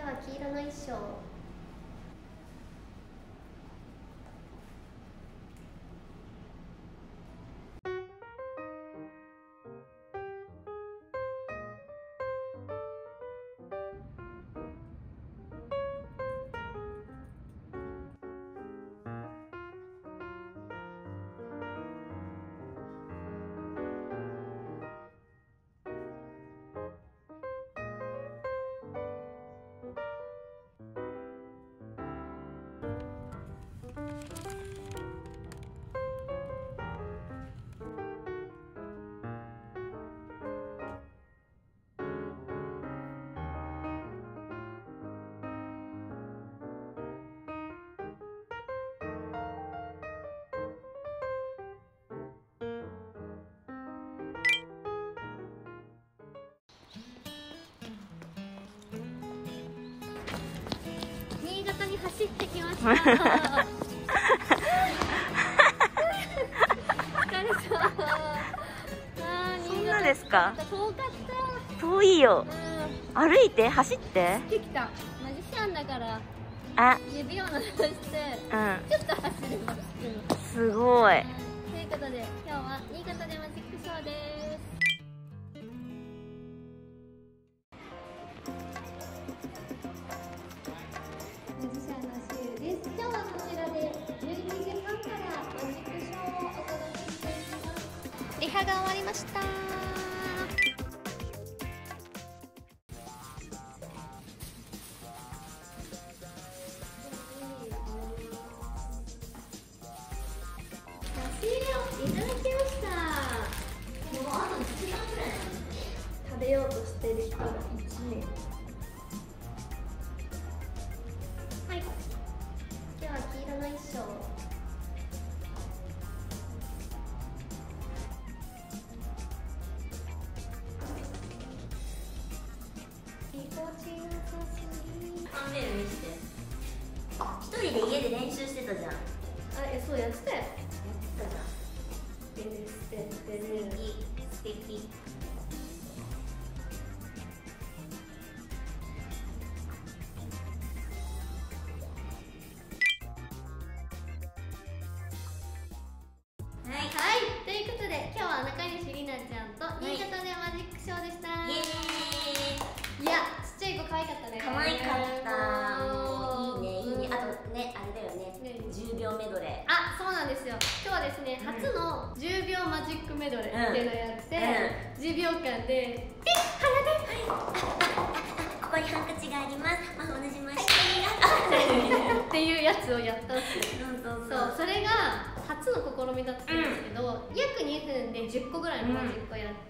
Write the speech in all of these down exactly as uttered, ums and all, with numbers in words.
今日は黄色の衣装。新潟に走ってきました。疲れた。 そんなですか？ 遠かった。 遠いよ。 うん、 歩いて走って。 来てきた。マジシャンだから。 あ、 指を鳴らして、うん、ちょっと走ります。 すごい。 ということで、今日は新潟でマジックショーです。マジシャンのシエルです。今日はこちらでじゅうにじはんからマジックショーをお届けしていきます。リハが終わりました。差し入れをいただきました。もうあといちじかんくらい食べようとしてる人がいちめい。はい、今日は黄色の衣装。ぎこちなさすぎ。 ファンメール見して。一人で家で練習してたじゃん。 あ、え、そうやってたよ。 やってたじゃん。 でね、すてってね。 素敵。はい、 はい、ということで今日は中西里奈ちゃんと新潟でマジックショーでした。 イエーイ。 いや、ちっちゃい子可愛かったね。 可愛かった。もういいね、いいね。 うん、 あとね、あれだよね。じゅうびょうメドレー。 あ、そうなんですよ。今日はですね、 うん、 初のじゅうびょうマジックメドレーっていうのをやって、 うん、 じゅうびょうかんでピッ、鼻で、 ここにハンカチがあります。魔法のじましっていうやつをやったんですよ。 そうそうそう、それが初の試みだったんですけど、うん、約にふんでじゅっこぐらいのマジックをやって、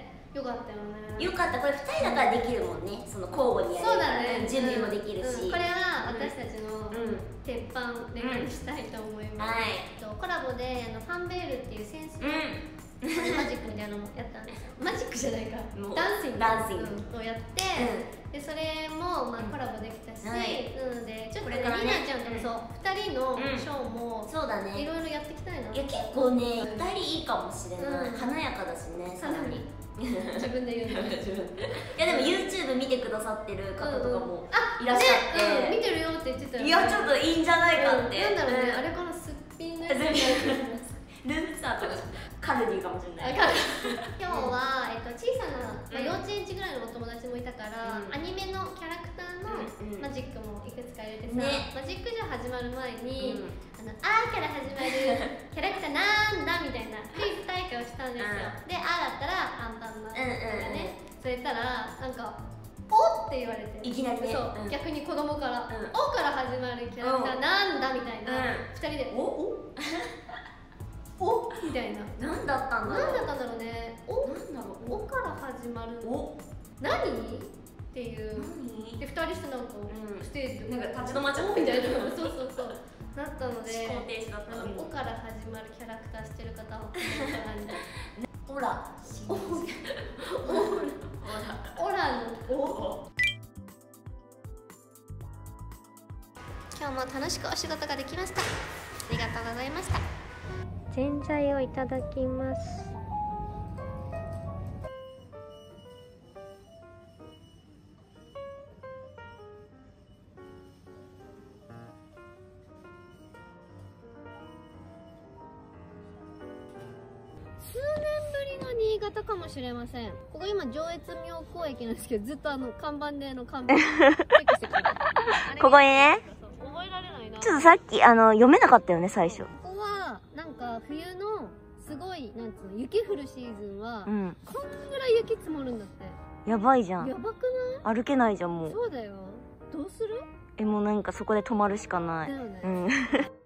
うん、よかったよね。 よかった。これふたりだからできるもんね。その交互にやる。 そうだね。 準備もできるし、 うん、これは私たちの鉄板ネタにしたいと思います。うん、はい、コラボであのファンベールっていうセンスの、うんマジックみたいなのもやったんですよ。マジックじゃないか、ダンシングダンシングをやって、うん、でそれもまあコラボできたし、はい、なのでちょっとね、りなちゃんともそうふたりのショーも、うん、そうだね、いろいろやっていきたいな。 いや結構ね、ふたりいいかもしれない、うん、華やかだしね。 さらに自分で言うの。いやでも YouTube 見てくださってる方とかもいらっしゃって、 うんうん、見てるよって言ってたよね。 いやちょっといいんじゃないかって、 うん、なんだろうね、あれからすっぴんのやつルームツアーとかカルディかもしれない。 今日は、えっと、小さな、まあ、幼稚園児ぐらいのお友達もいたから、うん、アニメのキャラクターのマジックもいくつか入れてさ、ね、マジックショー始まる前に、うん、あのあーから始まるキャラクターなんだみたいなクイズ大会をしたんですよ。うん、で、あーだったらアンパンマンとかね、それ言ったらなんかおって言われて、 いきなりね、 そう、うん、逆に子供から、うん、おから始まるキャラクターなんだみたいな、うん、ふたりでおおおみたいな。 何だったんだろう。 何だったんだろうね。お、なんだろう。おから始まる。お、何っていう。何？でふたりしてなんか、うん、ステージでなんか立ち止まっちゃったみたいな。そうそうそう。なったので。 思考停止だった。 おから始まるキャラクターしてる方はオラ。 オラ。オラのお。今日も楽しくお仕事ができました。ありがとうございました。ぜんざいをいただきます。 方かもしれません。ここ今上越妙高駅なんですけど、ずっとあの看板での看板ここにね、 覚えられないな。 ちょっとさっきあの読めなかったよね最初。 ここはなんか冬のすごいなんつうの雪降るシーズンは、うん、こんぐらい雪積もるんだって。 やばいじゃん。 やばくない？ 歩けないじゃんもう。 そうだよ。どうする？ え、もうなんかそこで止まるしかない。 だよね。 うん